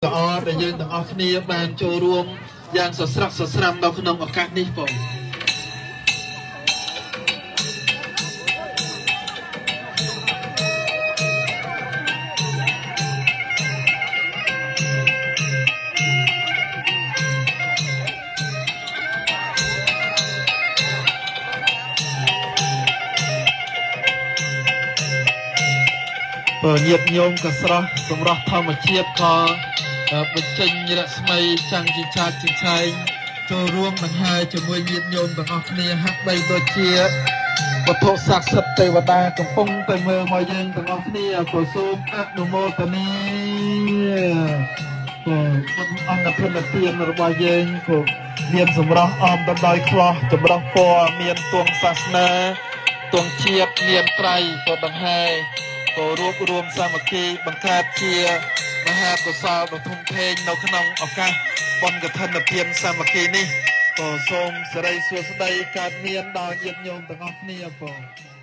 Ở để dân tầng off ni bàn châu ruộng giang sờ sram đâu khung ở các ni phòng nhiệt nhôm cả sra sông rác thăm mà chiết co bên trên như là smay trang chỉ trai cho ruộng bằng hai cho môi nhiệt nhôm bằng off ni hát bay đôi chia và thọ sạc sập tây và đa cầm phong tây mơ mọi dân bằng off ni của sôm ác đồ mô tây ni của ông đặt thân là tiền rồi bao dân của miền sông rác om đâm đôi cloth sông rác po miền tuồng sạc na tuồng chiết miền tây và bằng hai của rùm sa mạc kỳ bằng cát chia mà hạt của sao bằng thông thên nấu khăn ông ở ca con cái thân là tiền sa mạc kỳ ní của xôm sẽ đây xua sẽ đây cát miên đòi nhiệt nhôm bằng ốc ní à của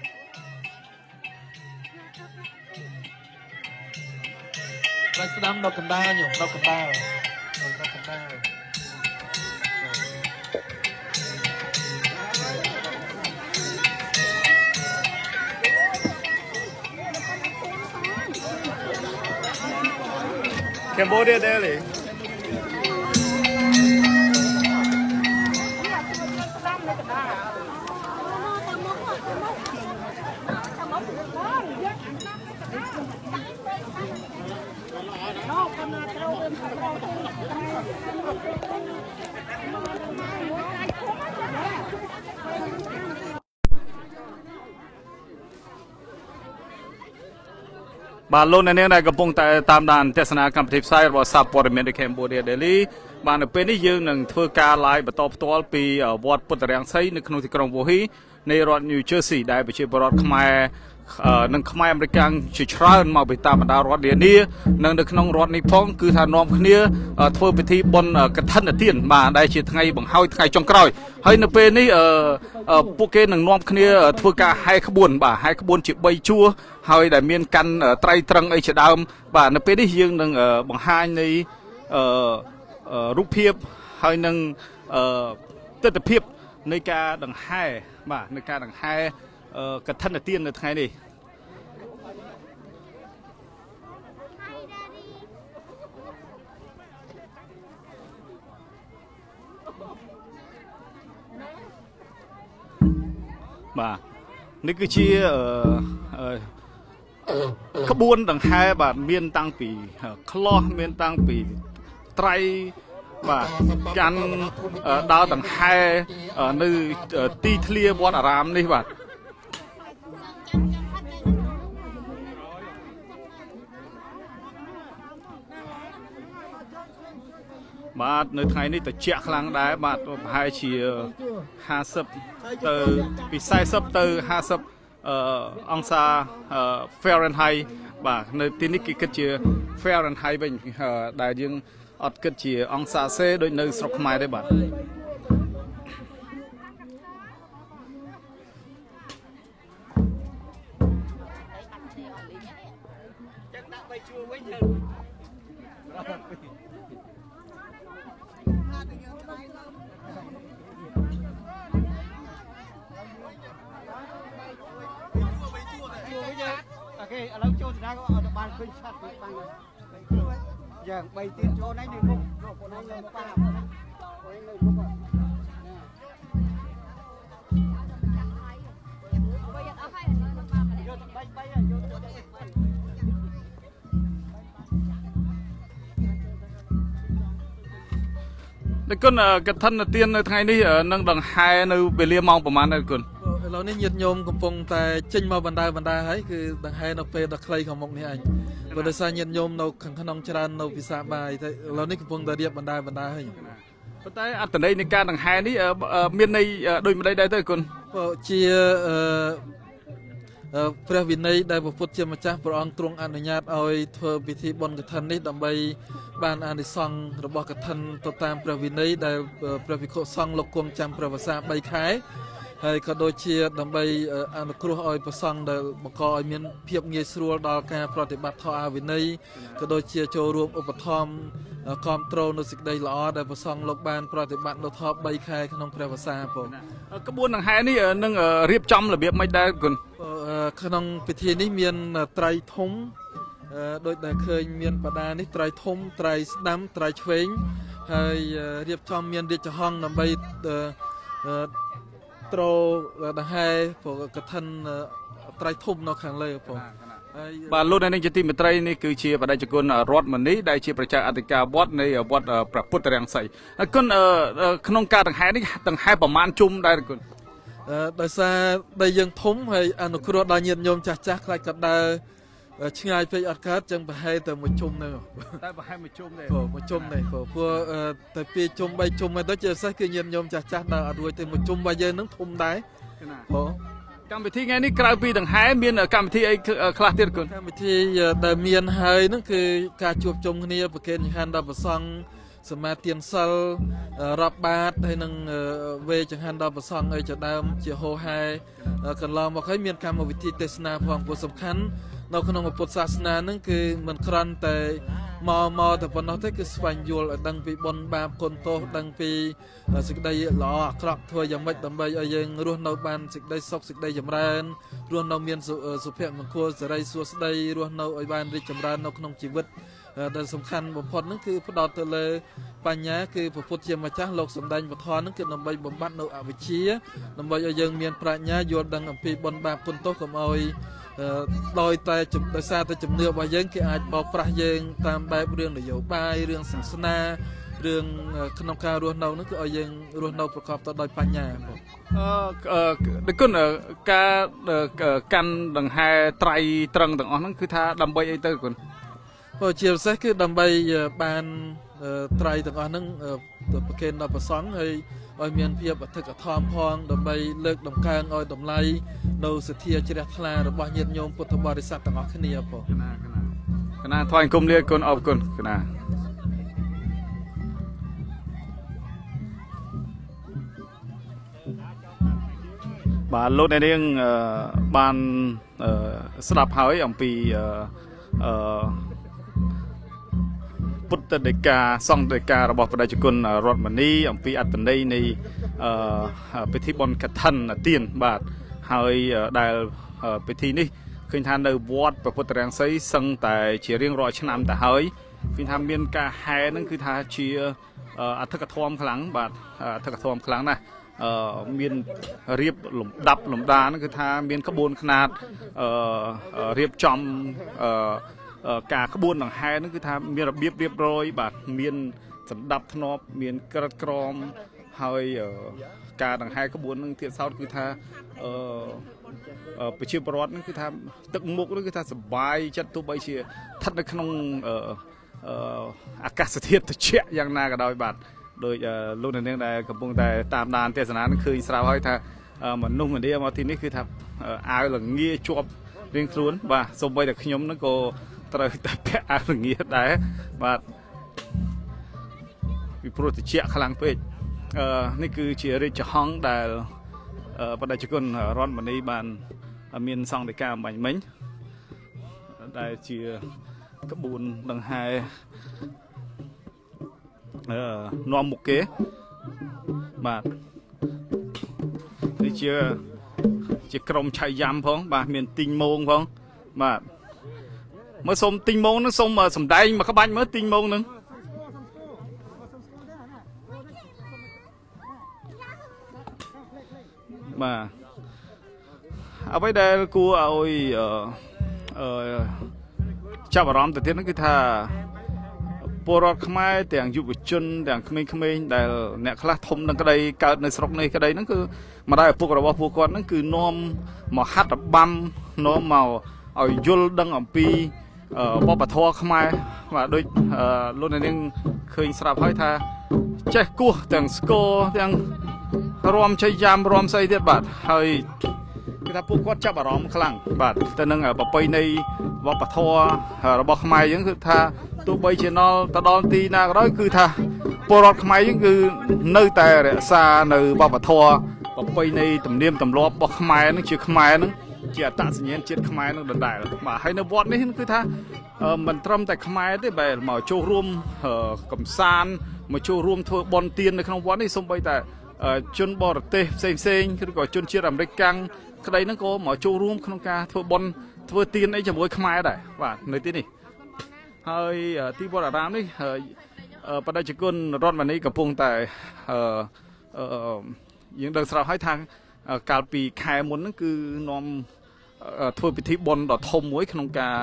lại sẽ đám đâu cần đa nhổ đâu cần đa Cambodia Delhi. Bà lô này này gặp phong tại tam đàn test na cầm tiếp sai và sắp vào miền Cambodia Delhi bà nó bên này dương nâng thưa ca lại và top toal pi vót bút rạng say nâng không thì còn vô hiในរដ្ឋ New Jersey ដែលប្រជាពលរដ្ឋខ្មែរនិងខ្មែរអាមេរិកជាច្រើនមកពីតាមបណ្ដារដ្ឋនានានិងនៅក្នុងរដ្ឋនេះផងគឺថានាំគ្នាធ្វើពិធីបុណ្យកឋិនទានបាទដែលជាថ្ងៃបង្ហើយថ្ងៃចុងក្រោយហើយនៅពេលនេះពួកគេនឹងនាំគ្នាធ្វើការហែក្បួនបាទហែក្បួនជា3ជួរហើយដែលមានកាន់ត្រៃត្រឹងអីជាដើមបាទនៅពេលនេះយើងនឹងបង្ហាញនៃរូបភាពហើយនឹងទស្សនភាពនៃការដង្ហែបាទនៃការដង្ហែកឋិនទាននៅថ្ងៃនេះបាទនេះគឺជាក្បួនដង្ហែបាទមានតាំងពីក្លោះមានតាំងពីត្រៃបាទកាន់ដើរដង្ហែនៅទីធ្លាវត្តអារាមនេះបាទបាទនៅថ្ងៃនេះត្រជាក់ខ្លាំងដែរបាទប្រហែលជា50ទៅពី40ទៅ50អង្សា Fahrenheit បាទនៅទីនេះគេគិតជា Fahrenheit វិញដែលយើងអត់គិតជាអង្សាសេដូចនៅស្រុកខ្មែរទេបាទអូឥឡូវចូលទៅក៏បានឃើញឆាត់បានយ៉ាង3ទៀតចូលនេះនេះមុខពួកនេះលើប៉ាពួកនេះលើមុខតែគុណកឋិនទាននៅថ្ងៃនេះនឹងដង្ហែនៅវេលាម៉ោងប្រហែលដែរគុណឥឡូវនេះញាតិញោមកំពុងតែចេញមកបណ្ដាហើយគឺដង្ហែនៅពេលដ៏ខ្លីខាងមុខនេះអញព្រោះដោយសារញាតិញោមនៅខាងក្នុងច្រើននៅពិសាបាយតែឥឡូវនេះកំពុងតែរៀបបណ្ដាហើយប៉ុន្តែអត្ថន័យនៃការដង្ហែនេះមានន័យដូចម្ដេចដែរទៅគុណជាព្រះវិន័យដែលព្រះពុទ្ធជាម្ចាស់ព្រះអង្គទ្រង់អនុញ្ញាតឲ្យធ្វើពិធីបុណ្យកឋិននេះដើម្បីបានអានិសង្ឃរបស់កឋិនទៅតាមព្រះវិន័យដែលព្រះភិក្ខុសង្ឃលោកគង់ចាំព្រះវស្សា3ខែហើយក៏ដូចជាដើម្បីអនុគ្រោះឲ្យប្រសង់ដែលបង្កឲ្យមានភាពងាយស្រួលដល់ការប្រតិបត្តិធម៌អាវិន័យក៏ដូចជាចូលរួមឧបត្ថម្ភគ្រប់គ្រងនៅសេចក្តីល្អដែលប្រសង់លោកបានប្រតិបត្តិនៅថប3ខែក្នុងព្រះវស្សាបងក្បួនដង្ហែនេះនឹងរៀបចំរបៀបមិនដែរគុណក្នុងពិធីនេះមានត្រីធំដោយដែលឃើញមានបដានេះត្រីធំត្រីស្ដាំត្រីឆ្វេងហើយរៀបចំមានរាជហង្សដើម្បីត្រូដង្ហែព្រោះកឋិនត្រីធំនៅខាងលើបងបាទលោកអ្នកនាងជាទីមេត្រីនេះគឺជាបដិជគុណរដ្ឋមនីដែលជាប្រជាអធិការវត្តនៃវត្តព្រះពុទ្ធរាំងសីគុណក្នុងការដង្ហែនេះដង្ហែប្រមាណជុំដែរគុណដោយសារដីយើងធំហើយអនុគ្រោះដល់ញាតិញោមចាស់ចាស់ខ្លាចក៏ដើរឆ្ងាយពេកអត់កើតចឹងប្រហែលតែមួយជុំហ្នឹងតែប្រហែលមួយជុំទេមួយជុំទេព្រោះតែពីរជុំ3ជុំទៅជាពិសេសគឺញាតិញោមចាស់ចាស់ដើរអត់រួចទេមួយជុំរបស់យើងហ្នឹងធំដែរកម្មវិធីថ្ងៃនេះក្រៅពីដង្ហែមានកម្មវិធីអីខ្លះទៀតគុណកម្មវិធីដែលមានហើយហ្នឹងគឺការជួបជុំគ្នាប្រគេនចង្ហាន់ដល់ព្រះសង្ឃសមាទានសិលរាប់បាតហើយនឹងវេចង្ហាន់ដល់ព្រះសង្ឃអីជាដើមជាហោហែកន្លងមកហើយមានកម្មវិធីទេសនាផងព្រោះសំខាន់នៅក្នុងពុទ្ធសាសនាហ្នឹងគឺមិនគ្រាន់តែមកតែប៉ុណ្ណោះទេគឺស្វែងយល់ឲ្យដឹងពីបុណ្យបាបគុណទោសដឹងពីសេចក្តីល្អអាក្រក់ធ្វើយ៉ាងម៉េចដើម្បីឲ្យយើងរស់នៅបានសេចក្តីសុខសេចក្តីចម្រើនរស់នៅមានសុភមង្គលសិរីសួស្តីរស់នៅឲ្យបានរីកចម្រើននៅក្នុងជីវិតដែលសំខាន់បំផុតហ្នឹងគឺផ្ដោតទៅលើបញ្ញាគឺព្រះពុទ្ធជាម្ចាស់លោកសម្ដែងពធហ្នឹងគឺដើម្បីបំបត្តិនៅអវិជ្ជាដើម្បីឲ្យយើងមានប្រាជ្ញាយល់ដឹងអំពីបុណ្យបាបគុណទោសកុំឲ្យដោយសារតែជំនឿរបស់យើងគេអាចបោកប្រាស់យើងតាមបែបរឿងនយោបាយរឿងសាសនារឿងក្នុងការរស់នៅនោះគឺឲ្យយើងរស់នៅប្រកបទៅដោយបញ្ញាបងដូចគុណការកាន់ដង្ហែត្រៃត្រឹងទាំងអស់ហ្នឹងគឺថាដើម្បីអីទៅគុណបើជាពិសេសគឺដើម្បីបានត្រៃទាំងអស់ហ្នឹងប្រគេនដល់ព្រះសង្ឃហើយឲ្យមានភាពអធិកអធមផងដើម្បីលើកតម្កើងឲ្យតម្លៃនៅសទ្ធាជ្រះថ្លារបស់ញាតិញោមពុទ្ធបរិស័ទទាំងអស់គ្នាបងកណាថ្វាយគុំលាគុណអរគុណកណាបាទលោកអ្នកនាងបានស្ដាប់ហើយអំពីពុទ្ធដីកាសង្ឃដីការបស់បដិជគុណរដ្ឋមនីអំពីអត្តន័យនៃពិធីបុណ្យកឋិនទានបាទហើយដែលពិធីនេះឃើញថានៅវត្តព្រះពុទ្ធរាំងសីសឹងតែជារៀងរាល់ឆ្នាំទៅហើយឃើញថាមានការហែហ្នឹងគឺថាជាអធិកធម៌ខ្លាំងបាទអធិកធម៌ខ្លាំងណាស់មានរៀបលំដាប់លំដាហ្នឹងគឺថាមានក្បួនខ្នាតរៀបចំការក្បួនដង្ហែហ្នឹងគឺថាមានរបៀបរៀបរយបាទមានសណ្ដាប់ធ្នាប់មានក្រិតក្រមហើយការដង្ហែក្បួនហ្នឹងទៀតសោតគឺថាប្រជាពលរដ្ឋហ្នឹងគឺថាទឹកមុខហ្នឹងគឺថាសុបាយចិត្តទោះបីជាស្ថិតនៅក្នុងអាកាសធាតុត្រជាក់យ៉ាងណាក៏ដោយបាទដោយលោកអ្នកនាងដែលកំពុងតែតាមដានទេសនានឹងឃើញស្រាប់ហើយថាមនុស្សម្នាមកទីនេះគឺថាអាវល្ងាជាប់រៀងខ្លួនបាទសូម្បីតែខ្ញុំហ្នឹងក៏ត្រូវតែពាក់អាវល្ងាដែរបាទពីព្រោះត្រជាក់ខ្លាំងពេកនេះគឺជារាជហង្សដែលបដិជគុណរដ្ឋមនីបានមានសង្ឃដីកាអំបញ្ញមិញដែលជាក្បួនដង្ហែនាំមុខគេបាទនេះជាក្រុមឆៃយ៉ាំផងបាទមានទីងមងផងបាទមើលសុំទីងមងនឹងសុំសំដែងមកក្បាច់មើលទីងមងនឹងបាទអ្វីដែលគួរឲ្យចាប់អារម្មណ៍ទៅទៀតហ្នឹងគឺថាពលរដ្ឋខ្មែរទាំងយុវជនទាំងក្មេងៗដែលអ្នកខ្លះធំនឹងក្តីកើតនៅស្រុកនេះក្តីហ្នឹងគឺម្ដាយឪពុករបស់ពួកគាត់ហ្នឹងគឺនាំមកហាត់របាំនាំមកឲ្យយល់ដឹងអំពីវប្បធម៌ខ្មែរបាទដូចលោកអ្នកនាងឃើញស្រាប់ហើយថាចេះគោះទាំងស្គរទាំងរំជ័យយ៉ាមរំស្អីទៀតបាទហើយគឺថាពួកគាត់ចាប់អារម្មណ៍ខ្លាំងបាទទៅនឹងប្រពៃណីវប្បធម៌របស់ខ្មែរយើងគឺថាទោះបីជាទៅដល់ទីណាក៏ដោយគឺថាពលរដ្ឋខ្មែរយើងគឺនៅតែរក្សានៅវប្បធម៌ประเพณีตำเนียมตำรอบบอกขมายนั่นชื่อขมายนั่นเกี่ยตัดสัญญาณเจ็ดขมายนั่นได้แล้วมาให้ในวัดนี่คือท่ามันตรมแต่ขมายได้แบบมาโชว์รวมกำซานมาโชว์รวมทัวร์บอลเตียนในขนมวัดนี่สมไปแต่จนบอร์เตเซ็งคือก็จนเชียร์อเมริกันใครนั่นก็มาโชว์รวมขนมกาทัวร์บอลทัวร์เตียนไอ้จมูกขมายได้ว่าในที่นี่ให้ที่บอร์รามนี่ประเดี๋ยวจะกุนรอดวันนี้กับพงแต่ยังเดินสาวให้ทางการปีแคมุนนั่นคือนอมทัวร์พิธีบอลดอทมไว้ขนมกา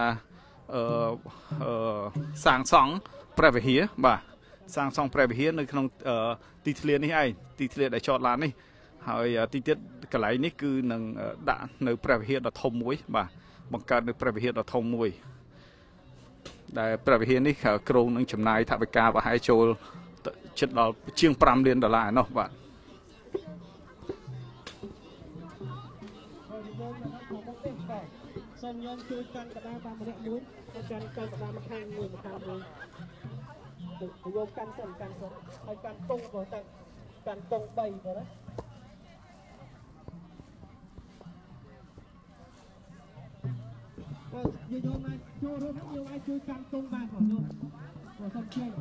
สางสองแปรไปเฮียบ่าสางสองแปรไปเฮียในขนมตีเทเลนี่ไอตีเทเลได้ชอดลานนี่หอยตีเทเลกระไรนี่คือหนึ่งด่าในแปรไปเฮียดอทมไว้บ่าบังการในแปรไปเฮียดอทมไว้ได้แปรไปเฮียนี่โครงนึงจำนายทับไปกาว่าให้โชว์ชุดเราเชียงปรำเรียนดอลลาร์เนาะบ่าส่วนยนช่วยกันกระดาษตามระดับมุ้งกันกระดาษมาแทงมือมาทำมือโยมกันส่วนให้การตรงก่อนแต่การตรงใบก่อนนะก็โยมมาโยมทั้งโยมไอ้ช่วยกันตรงใบของโยมหัวส้มเชี่ย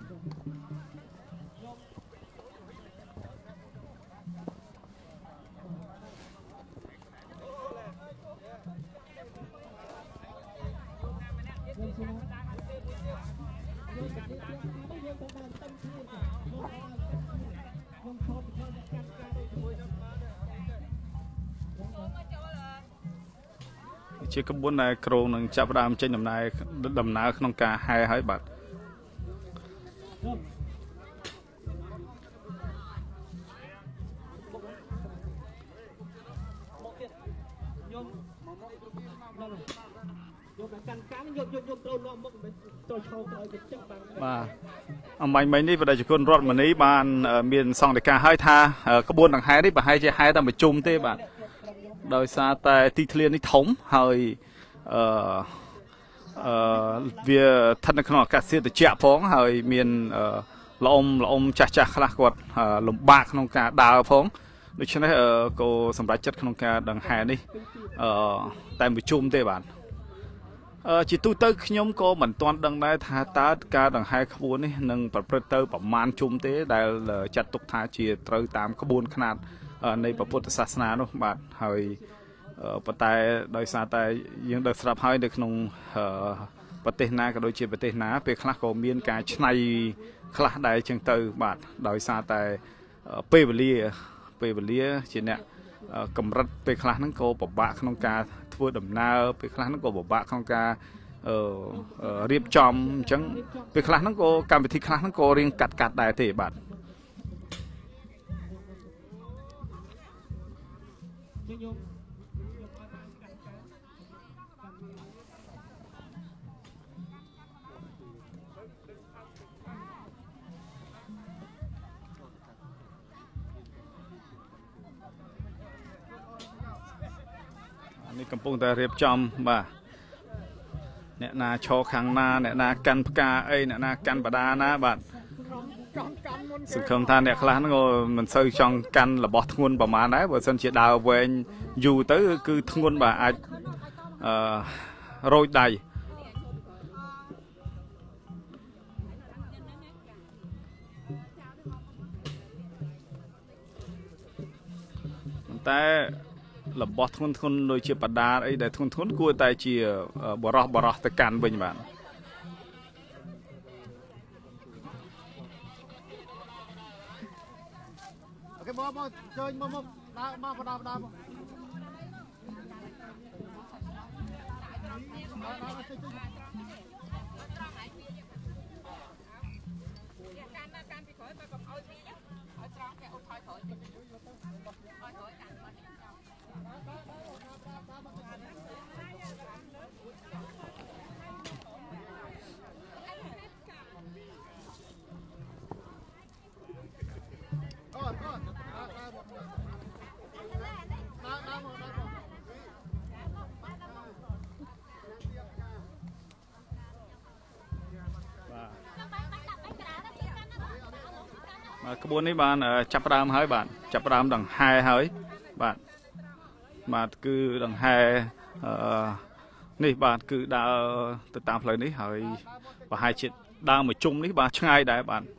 เชื่อกระบวนในโครงหนึ่งจับดามเช่นดำนาขนมกาให้บัดมาไม่นี่ประเดี๋ยวคนรอดมันนี้บานมีนซองเด็กกาให้ท่ากระบวนต่างให้ได้บ่ให้จะให้ตามไปจุ่มเต้บัดโดยซาแต่ตีเทเลนี่ถมให้เวียท่านขนมกาเสียแต่เจ้าพ้องให้มีนละอมจ่าขลักกดลมบากขนมกาดาวพ้องโดยฉะนั้นก็สำหรับจัดขนมกาดังให้นี่ตามไปจุ่มเต้บัดจิตตู้เตอร์ขยมก็เหมือนตอนดังได้ท่าตาการดังไฮขบวนนี่หนึ่งประพฤติเตอร์ประมาณจุ่มเต้ได้จัดตุกท่าเชียร์เตอร์ตามขบวนขนาดในพระพุทธศาสนาเนาะบาดเฮยปะไตโดยสาแต่ยังเดินสลับเฮยในขนมประเทศนาก็โดยเฉพาะประเทศนาเป็นคลาสก็มีการใช้คลาสได้เชิงเตอร์บาดโดยสาแต่เปเบลียเช่นเนี่ยกำรัดเป็นคลาสนั้นก็ปะบะขนมกาทั่วดำนาเป็นคลาสนั้นก็ปะบะขนมกาเรียบจอมจังเป็นคลาสนั้นก็การไปที่คลาสนั้นก็เรียงกัดได้เตะบาดนี่กำปงแต่เรียบจอมบ่าเนี่ยนาโชว์ขังนาเนี่ยนากันพกาเนี่ยนากันปดานะบัดสุขคำทานเนี่ยคลาสนั้นก็มันซื้อช่องกันระบอทงวนประมาณนั้นบริษัทเชียดาวเวงอยู่tớiคือทงวนบ่าอาจโรยได้แต่ระบอทงวนโดยเชียปดาไอ้แต่ทงวนกูแต่เชียบรอแต่กันเป็นแบบโอเคมาเจอมาพอดาក្បួននេះបានចាប់ផ្ដើមហើយបាទចាប់ផ្ដើមដង្ហែហើយបាទគឺដង្ហែនេះបាទគឺដើរទៅតាមផ្លូវនេះហើយប្រហែលជាដើរមួយជុំនេះបាទឆ្ងាយដែរបាទ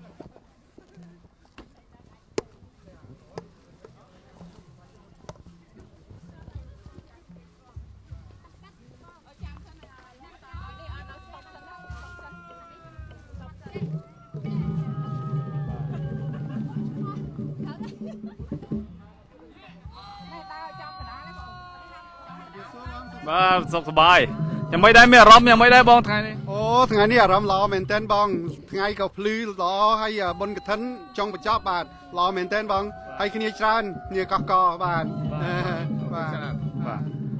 បាទសុខសប្បាយยังไม่ได้មានអារម្មណ៍ยังไม่ได้បងថ្ងៃនេះអូថ្ងៃនេះអារម្មណ៍ល្អមែនទែនបងថ្ងៃក៏ភ្លឺល្អហើយបុណ្យកឋិនចុងបញ្ចប់បាទល្អមែនទែនបងហើយគ្នាច្រើនគ្នាកោះកបាទបាទ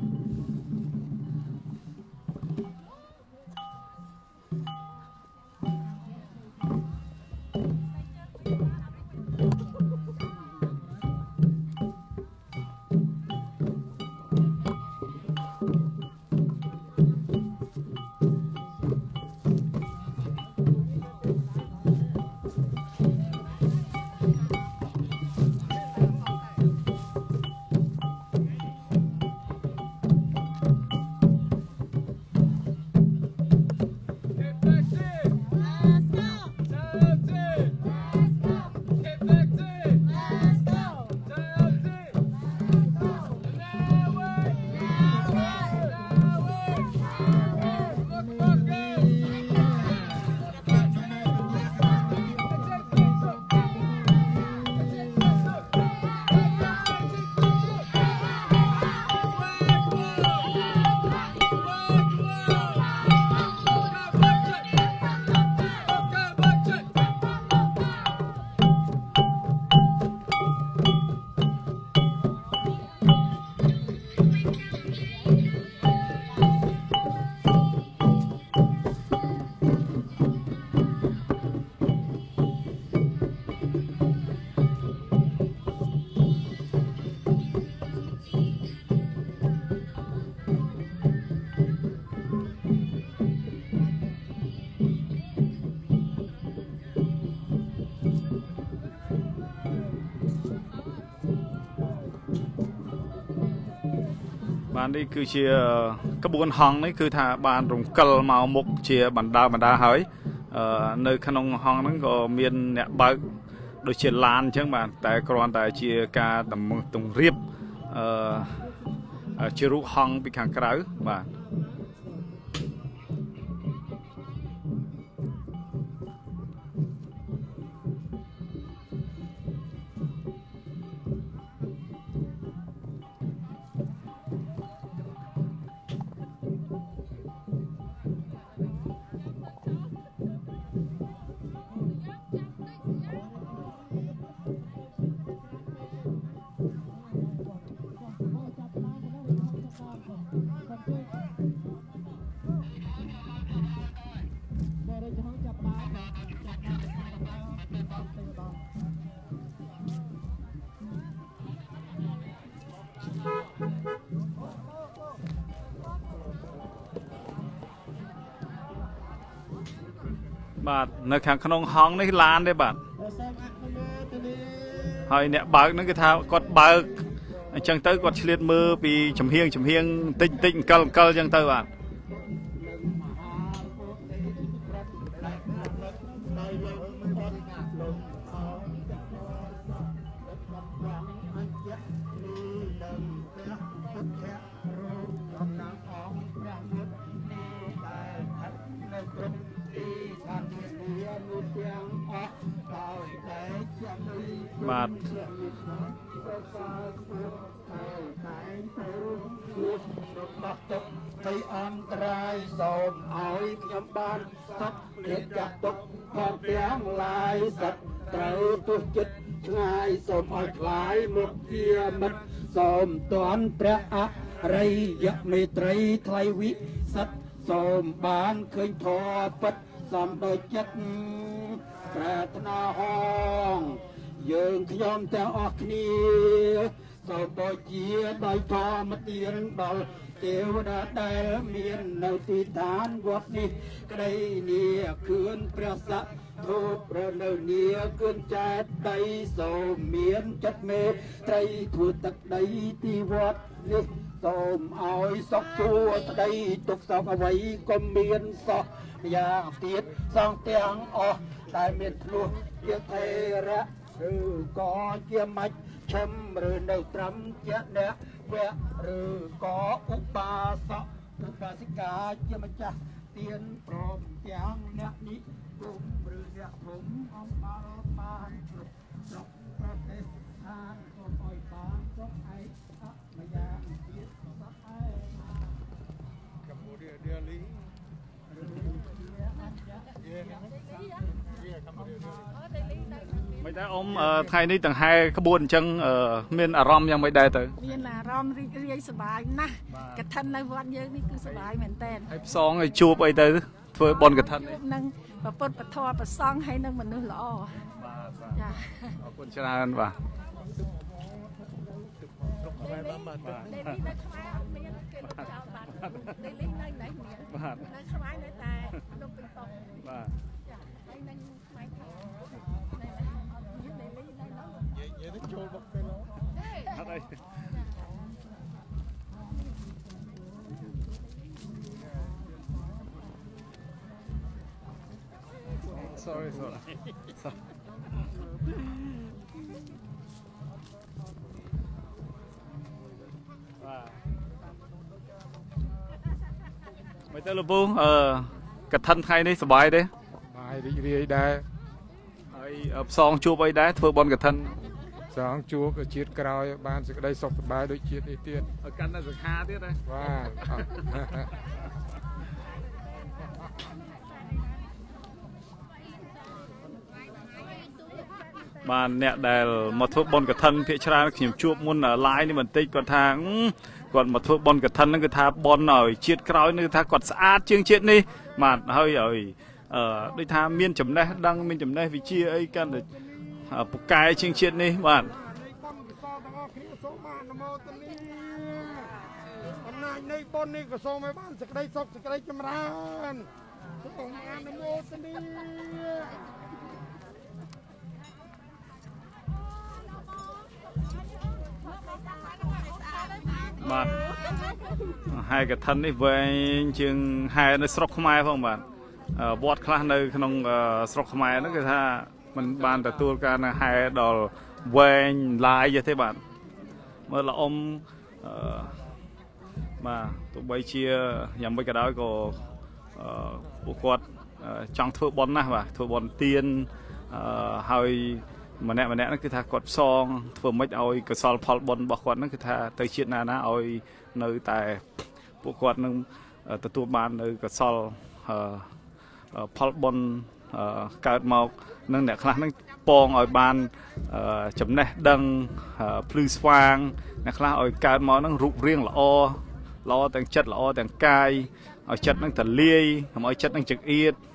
បាននេះគឺជាក្បួនហង្សនេះគឺថាបានរំកិលមកមុខជាបណ្ដាហើយនៅក្នុងហង្សហ្នឹងក៏មានអ្នកបើកដូចជាឡានអញ្ចឹងបាទតែគ្រាន់តែជាការទង្រៀបជារូបហង្សពីខាងក្រៅបាទបាទនៅខាងក្នុងហង្សនេះឡានទេបាទហើយអ្នកបើកហ្នឹងគឺថាគាត់បើកអញ្ចឹងទៅគាត់ឆ្លៀតមើលពីចំហៀងតិចអង្កលអញ្ចឹងទៅបាទបាទពីអន្តរាយសូមឲ្យខ្ញុំបានសុខរាជចាក់ទុកផងទាំងឡាយសត្វត្រូវទោះចិត្តឆ្ងាយសូមឲ្យខ្លាយមុខជាមិត្តសូមតន់ព្រះអរិយមេត្រីថ្លៃវិសិទ្ធសូមបានឃើញធម៌ពិតសំដូចចិត្តប្រាថ្នាហងយើងខ្ញុំទាំងអស់គ្នាសូមបូជាដោយធម៌ទានដល់ទេវតាដែលមាននៅទីឋានវត្តនេះក្តីនេះគឺព្រះសทูบเรือเนื้อเนียเกินจัดใดโสมเมียนจัดเมไตรถูตักใดที่วัดนี่โสมอ้อยสอกชัวใดตกสอกเอาไว้ก็เมียนสอกอย่างเตียดสองเตียงออกได้เมียนพลุเยอะเทระหรือก่อเกี่ยมัดชมหรือเนื้อตรำเจเนะเวะหรือก่ออุปาสะอุปาสิกาเกี่ยมัจจะเตียนพร้อมเตียงเนะนี้ผมหรือเนี่ยผมเอามาปานจบประเทศทานก็ปล่อยปานจบไอ้สักมายางเทียบสักไอ้กับโมเดียเดียลิงไม่ได้อมไทยนี่ต่างให้ขบวนจังเมียนอารมณ์ยังไม่ได้เตอเมียนอารมณ์เรียสบายนะกระทันในวันเยอะนี่คือสบายเหมือนเต้นไอ้ซองไอ้จูบไอ้เตอเพื่อบอลกระทันนั่งประปดประทอประซองให้นั่งมันนึกล้อจ้าขอบคุณชนะกันว่ะsorry ไม่เจอลูกปูกระทันไทยนี่สบายเด้สบายเรียได้ไอ้ซองจูบไอ้ได้เพื่อบอลกระทันสองจูบจีดกราวบ้านสึกได้สบายโดยจีดไอเตี้ยกันน่าจะคาเตี้ยเลยว่าบ้านเนี่ยได้มาทุบบอลกระทันเพียชราขิมจูบมุนลายนี่มันติดก่อนทางก่อนมาทุบบอลกระทันนั่นคือทาบอลหน่อยจีดกราวนี่คือทากอดสะอาดเชียงเชียดนี่มาเฮ้ยด้วยทาเมียนจำได้ดังเมียนจำได้วิชีไอ้กันเลยปุกไก่เชียงเชียดนี่บ้านในบนนี่ก็ส่งไปบ้านสักได้ศพสักได้จำรานส่งมานโมตนีบ้านให้กับท่านนี่เวงจึงให้ในสระขมายพ่อบ้านวอดคลาในขนมสระขมายนั่นคือถ้ามันบ้านแต่ตัวการให้ดอลเวงลายอย่างที่บ้านเมื่อเราอมมาตัวใบเชียยังไม่กระดาษก็บุกวดจังทั่วบอลนะว่ะทั่วบอลเตียนให้มาแน่นั่นคือถ้ากดซองทั่วไม่เอากระสอบพอลบอลบอกวดนั่นคือถ้าเตยเชียนานะเอาในแต่บุกวดนั่งตัวบ้านในกระสอบพอลบอลเกิดมานั่นเนี่ยครั้งนั้นปองเอาบ้านจำแนกดังพลื้สว่างนะครับเอาการมานั่งรุกเรียงละล้อแต่งจัดล้อแต่งกายเอาจัดนั่งแต่เลี้ยเอาจัดนั่งจักเอียด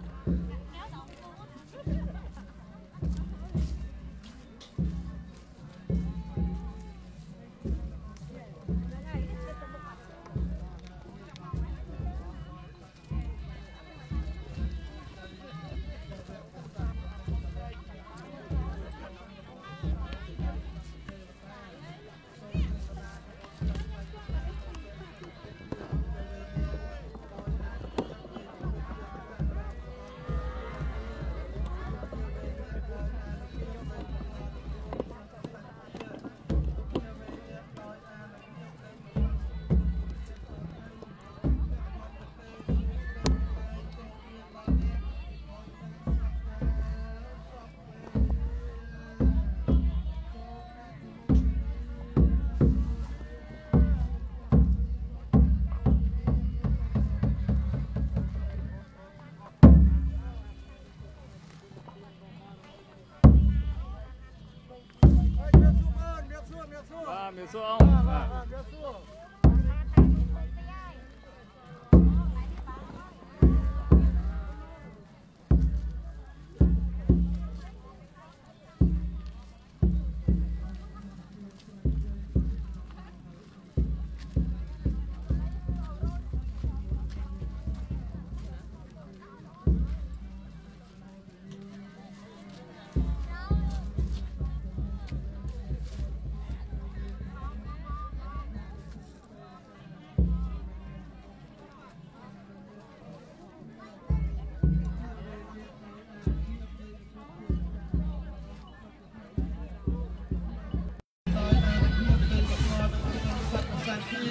没错啊。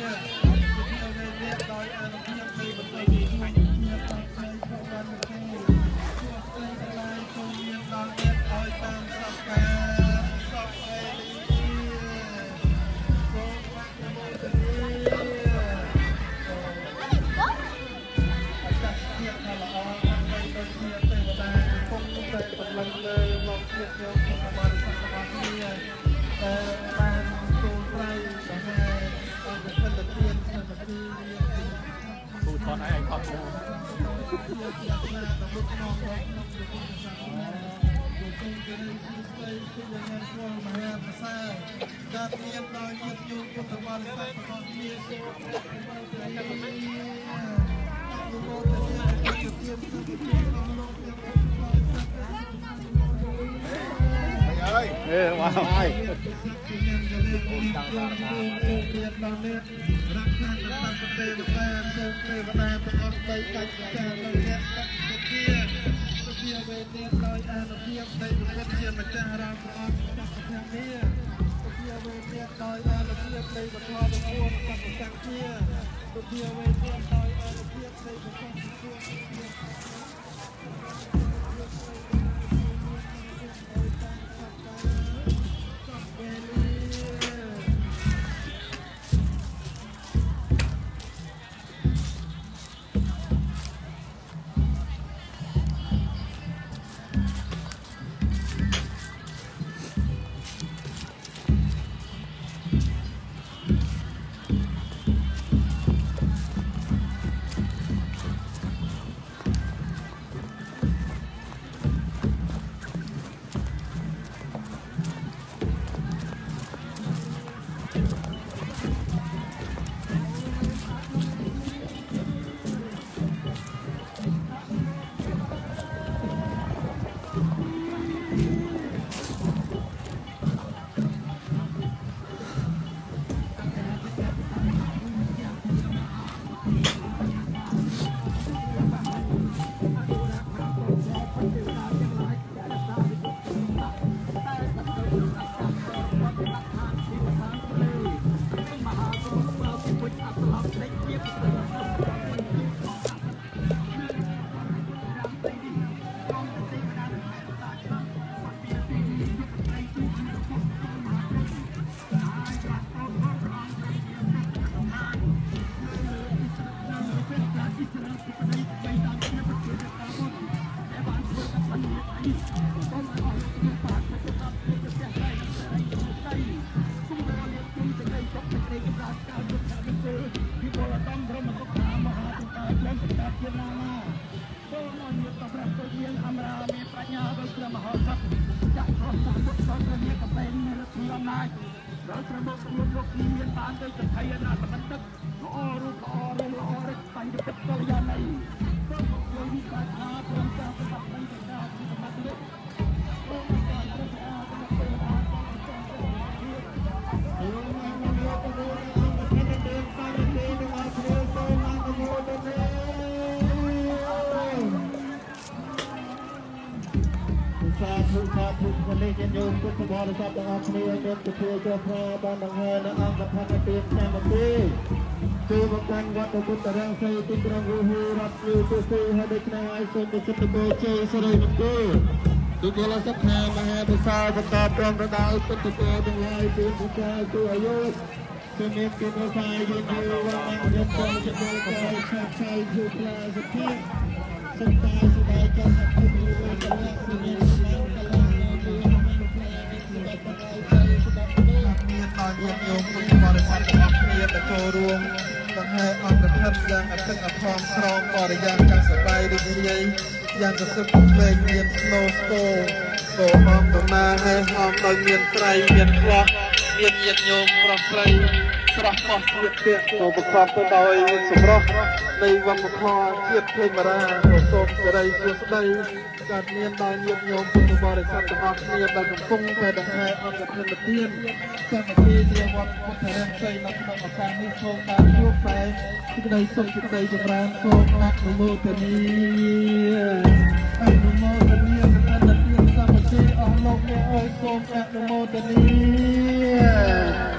យ៉ាងកសិបវែងមានស្នូស្គោក៏អមប្រមាហើយអមដោយមានត្រីមានខ្លោះមានញាតិញោមប្រុសស្រីស្រស់បោះស្លៀកពាក់ក៏ប្រកបទៅដោយសម្រស់នៃវប្បធម៌ជាតិភេមរាក៏សូមសេរីសួស្តីកើតមានដល់ញាតិញោមពុទ្ធបរិស័ទទាំងអស់គ្នាដែលកំពុងតែដង្ហែអង្គប្រធានទានកម្មវិធីជាវត្តពុទ្ធរាមសីនៅក្នុងឱកាសនេះសូមបានជួបតែសេចក្តីសុខសេចក្តីចម្រើនសូមអនុមោទនាអនុមោទនាប្រធានទានកម្មវិធីអស់លោកអ្នកអើយសូមអនុមោទនា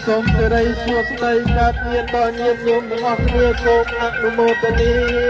សូមសេរីសួស្តីកើតមានដល់ញាតិញោមទាំងអស់គ្នាសូមអនុមោទនា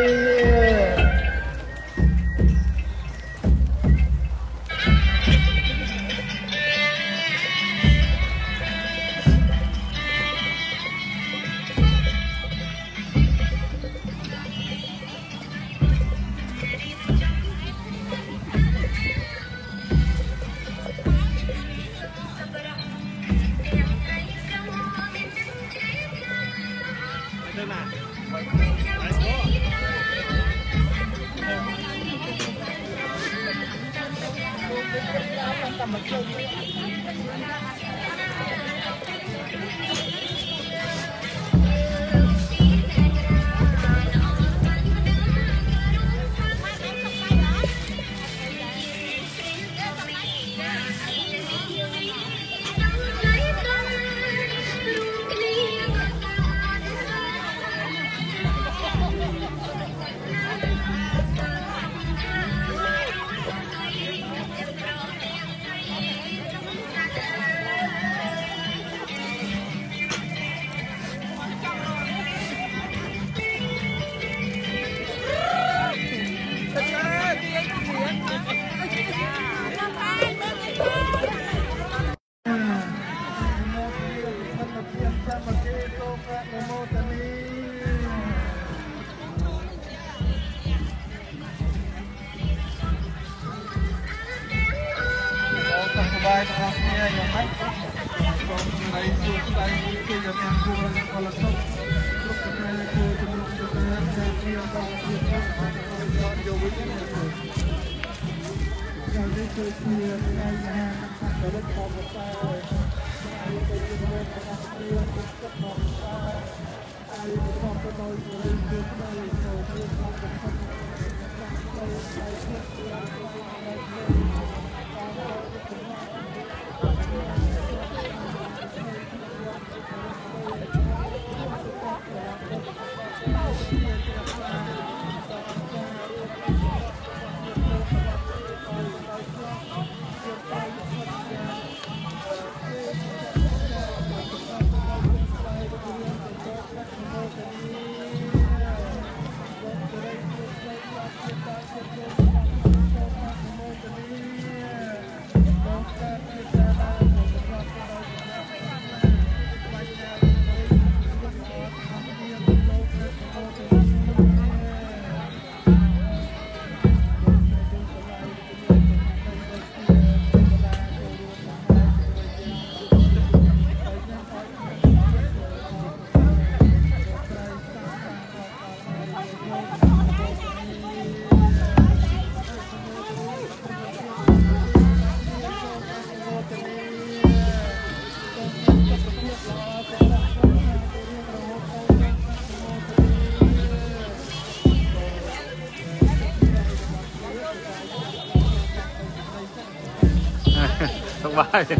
Bye.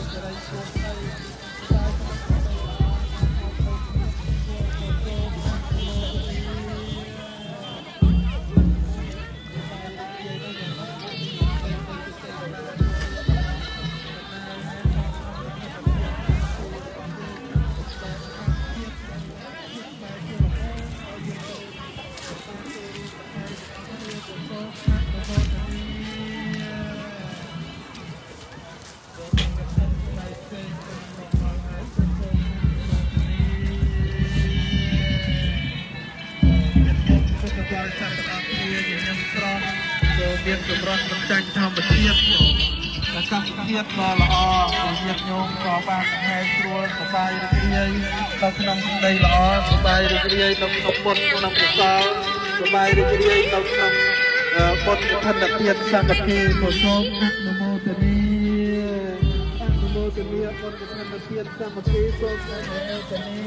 មានចម្រុះមិនចាញ់ធម្មជាតិអាកាសធាតុក៏ល្អញាតិញោមក៏បានបង្ហាញស្រួលសប្បាយរីករាយនៅក្នុងសម្ដីល្អសប្បាយរីករាយនៅក្នុងបុណ្យក្នុងកុសលសប្បាយរីករាយនៅក្នុងបុណ្យកឋិនទានសង្ឃភាសូមអនុមោទនាអនុមោទនាបុណ្យកឋិនទានសង្ឃភាសូមអនុមោទនា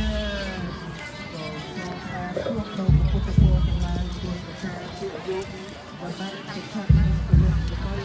សូមជួបនៅពុទ្ធពរទាំងឡាយជួយប្រកាសជាយុគបណ្ដាសិក្ខាពលរបស់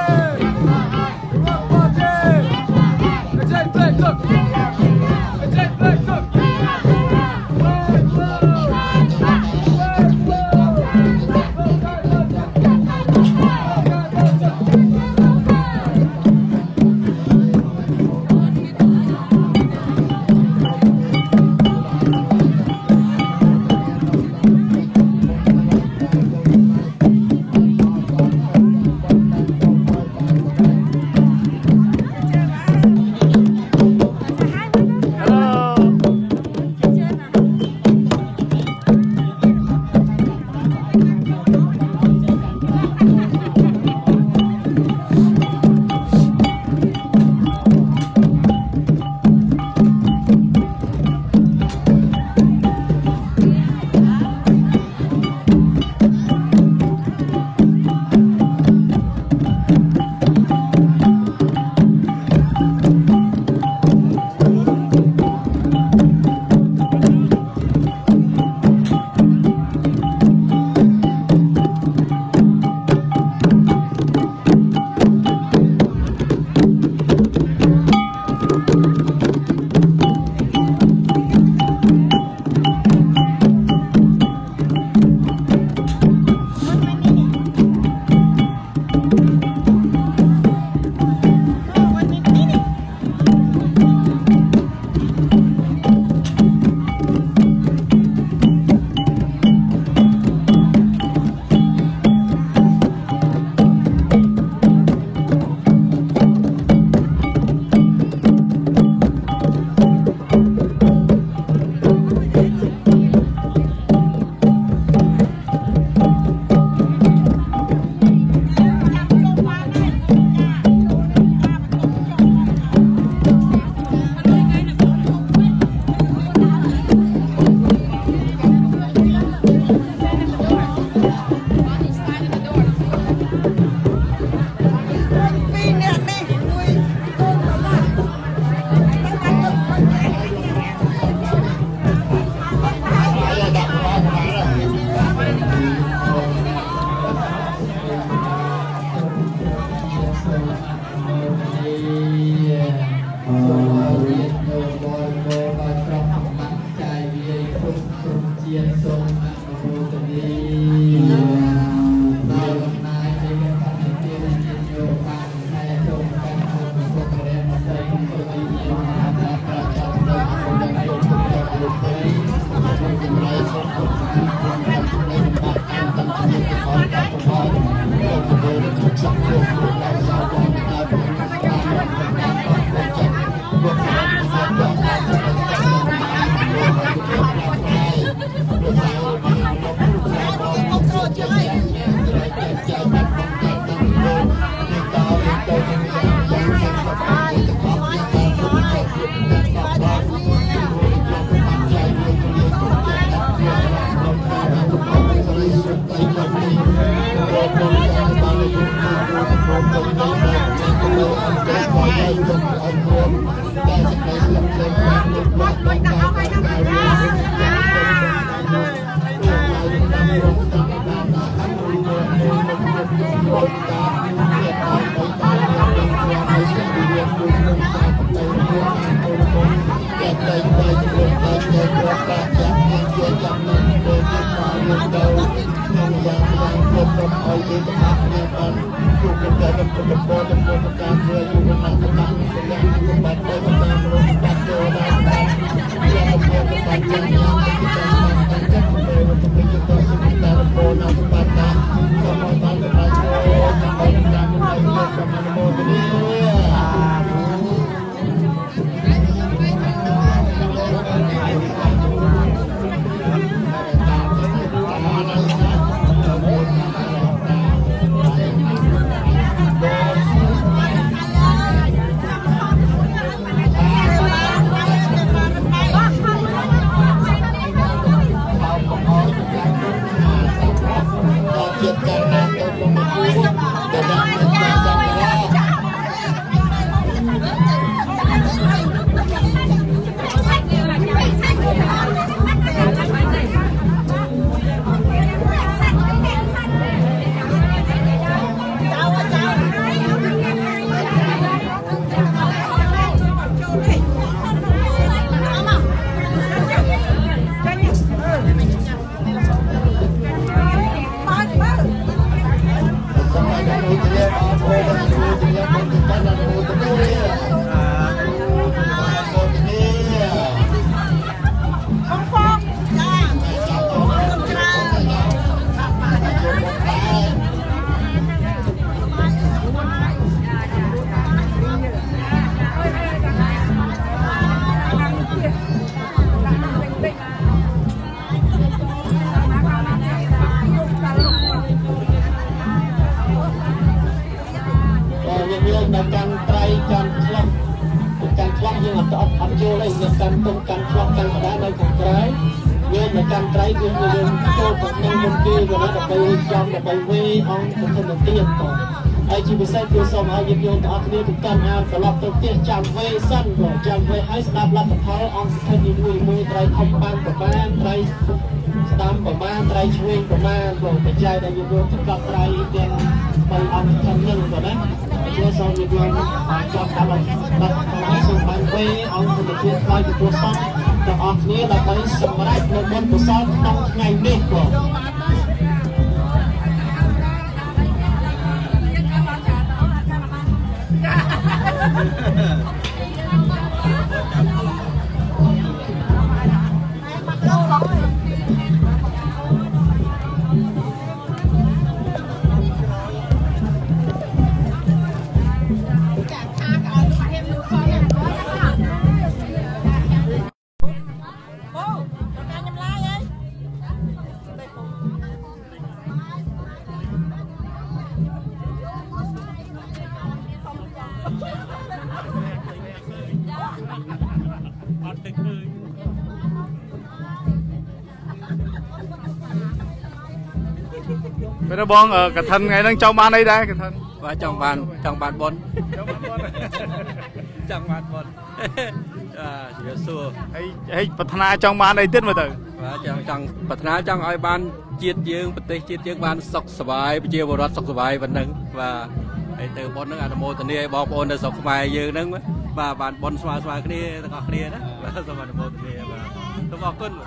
Hãy subscribe cho kênh Ghiền Mì Gõ để không bỏ lỡ การไตรการคลองยังอัดอัดโจเลยการตรงการคลองการกระดานในของไตรยังในการไตรยังโจของในบนกีวันนั้นไปจอมไปเวองของคนเตี้ยต่อไอจีพิเศษคือสมัยยังโยนต่อที่ถึงการงานตลอดตัวเตี้ยจำเวสั้นก่อนจำเวให้สตาร์ลับเขาองคนยืนมือไตรคอมปานประมาณไตรสตาร์ประมาณไตรช่วยประมาณก่อนไปใจในยังโยนถึงกับไตรเตียนไปองคนหนึ่งก่อนนะเชื่อสองยืนจอมตลอดตัดของสมัยเวองคนเตี้ยไตรตัวซ้อนแต่ออกนี้เราไปสมัยในบนตัวซ้อนต้องไงเด็กก่อนไปนะบองกระทันไงนั่งจ้องบ้านได้กระทันว่าจ้องบ้านบนจ้องบ้านบนเสียสู้ให้พัฒนาจ้องบ้านได้ติดมาเถอะว่าจ้องพัฒนาจ้องไอ้บ้านจีดยืงประเทศจีดยืงบ้านสุขสบายไปเจียวบรอดสุขสบายวันนึงว่าไอ้เตอร์บนนึงอันโมตันนี่บอกโอนได้สุขสบายยืงนึงว่าบ้านบนสบายนี่ตะกอกนี่นะว่าสบายโมตันนี่ว่าต้องบอกขึ้น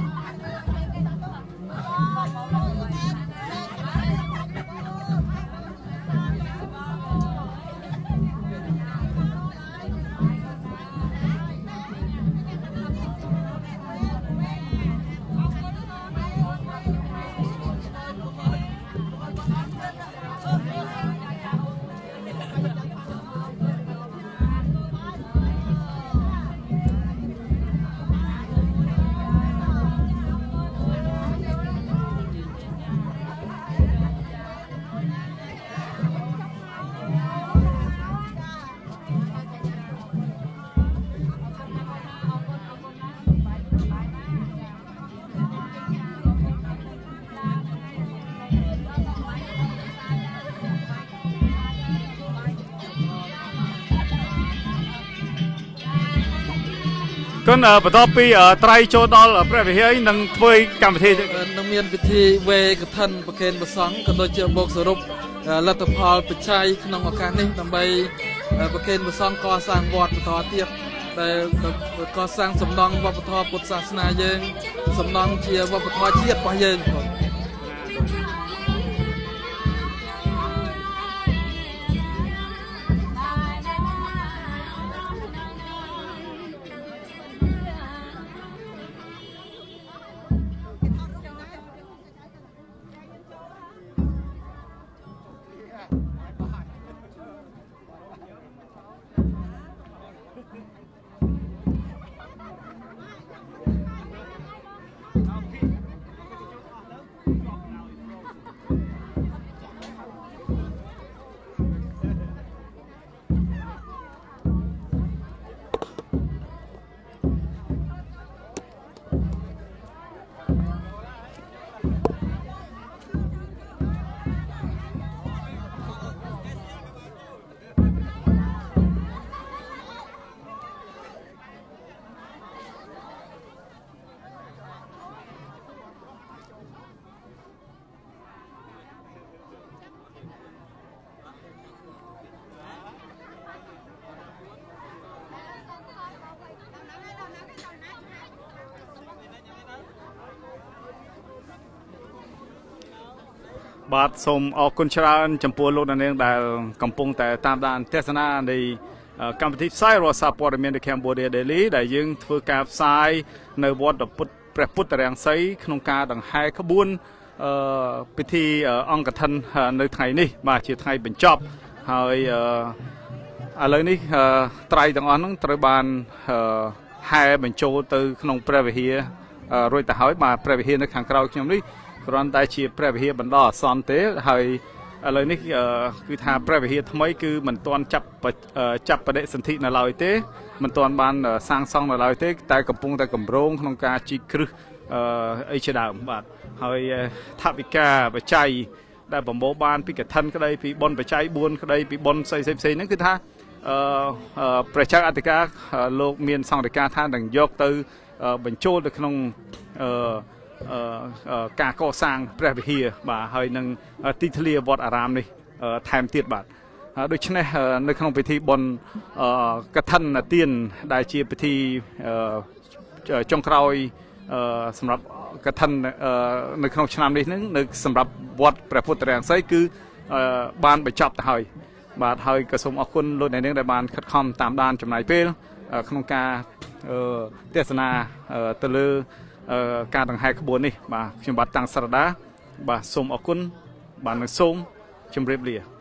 ก็បន្ទាប់ពីត្រៃចូលដល់ព្រះវិហារនឹងធ្វើកម្មវិធីនឹងមានពិធីវេកឋិនប្រគេនព្រះសង្ឃក៏ដូចជាបូកសរុបលទ្ធផលបច្ច័យក្នុងឱកាសនេះដើម្បីប្រគេនព្រះសង្ឃកសាងវត្តបន្តទៀតដែលកសាងសំណង់វប្បធម៌ពុទ្ធសាសនាយើងសំណង់ជាវប្បធម៌ជាតិរបស់យើងបាទសូមអរគុណច្រើនចំពោះលោកអ្នកនាងដែលកំពុងតែតាមដានទស្សនានៃកម្មវិធីផ្សាយរបស់សារព័ត៌មាន The Cambodia Daily ដែលយើងធ្វើការផ្សាយនៅវត្តព្រះពុទ្ធរាំងសីក្នុងការដង្ហែក្បួនពិធីអង្គកឋិននៅថ្ងៃនេះបាទជាថ្ងៃបញ្ចប់ហើយឥឡូវនេះត្រៃទាំងអស់ហ្នឹងត្រូវបានហែបញ្ចូលទៅក្នុងព្រះវិហាររួចទៅហើយបាទព្រះវិហារនៅខាងក្រៅខ្ញុំនេះគ្រាន់តែជាព្រះវិហារបណ្ដោះអាសន្នទេហើយឥឡូវនេះគឺថាព្រះវិហារថ្មីគឺមិនទាន់ចាប់បដិសន្ធិនៅឡើយទេមិនទាន់បានសាងសង់នៅឡើយទេតែកំពុងតែកម្រោងក្នុងការជីកគ្រឹះអីជាដើមបាទហើយថវិកាបច្ច័យដែលប្រមូលបានពីកឋិនក្តីពីបុណ្យបច្ច័យ4ក្តីពីបុណ្យផ្សេងហ្នឹងគឺថាព្រះចៅអធិការលោកមានសង្កេតការថានឹងយកទៅបញ្ចូលទៅក្នុងការកសាងព្រះវិហារបាទហើយនឹងទីធ្លាវត្តអារាមនេះថែមទៀតបាទដូច្នេះនៅក្នុងពិធីបុណ្យកឋិនទានដែលជាពិធីចុងក្រោយសម្រាប់កឋិននៅក្នុងឆ្នាំនេះនឹងនៅសម្រាប់វត្តព្រះពុទ្ធរាំងសីគឺបានបញ្ចប់ទៅហើយបាទហើយក៏សូមអរគុណលោកអ្នកនាងដែលបានខិតខំតាមដានចំណាយពេលក្នុងការទេសនាទៅលើការដង្ហែក្បួននេះបាទខ្ញុំបាទតាំងស្រដាបាទសូមអរគុណបាទនឹងសូមជម្រាបលា